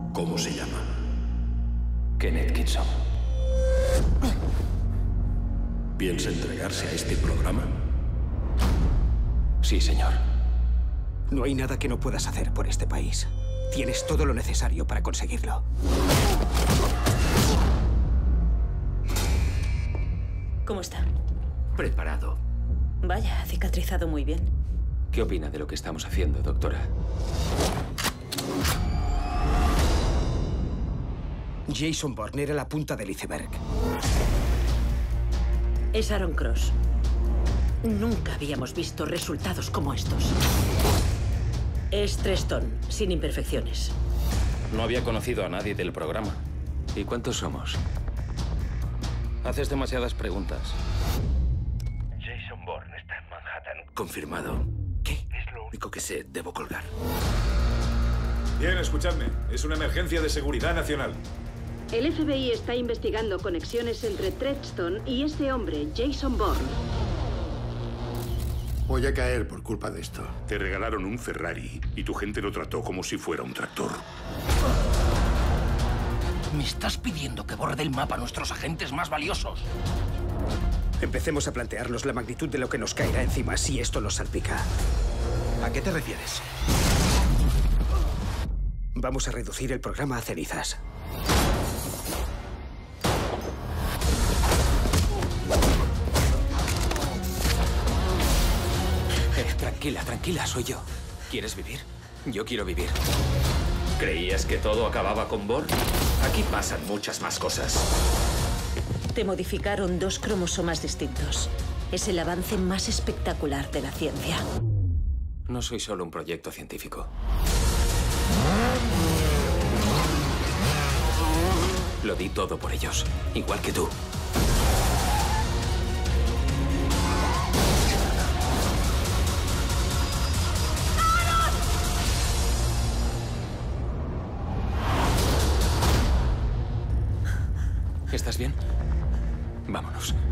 ¿Cómo se llama? Kenneth Kitson. ¿Piensa entregarse a este programa? Sí, señor. No hay nada que no puedas hacer por este país. Tienes todo lo necesario para conseguirlo. ¿Cómo está? Preparado. Vaya, ha cicatrizado muy bien. ¿Qué opina de lo que estamos haciendo, doctora? Jason Bourne era la punta del iceberg. Es Aaron Cross. Nunca habíamos visto resultados como estos. Es Treston, sin imperfecciones. No había conocido a nadie del programa. ¿Y cuántos somos? Haces demasiadas preguntas. Jason Bourne está en Manhattan. Confirmado. ¿Qué? Es lo único que sé. Debo colgar. Bien, escuchadme. Es una emergencia de seguridad nacional. El FBI está investigando conexiones entre Treston y este hombre, Jason Bourne. Voy a caer por culpa de esto. Te regalaron un Ferrari y tu gente lo trató como si fuera un tractor. ¿Me estás pidiendo que borre del mapa a nuestros agentes más valiosos? Empecemos a plantearnos la magnitud de lo que nos caerá encima si esto nos salpica. ¿A qué te refieres? Vamos a reducir el programa a cenizas. Tranquila, tranquila, soy yo. ¿Quieres vivir? Yo quiero vivir. ¿Creías que todo acababa con Bourne? Aquí pasan muchas más cosas. Te modificaron 2 cromosomas distintos. Es el avance más espectacular de la ciencia. No soy solo un proyecto científico. Lo di todo por ellos, igual que tú. ¿Estás bien? Vámonos.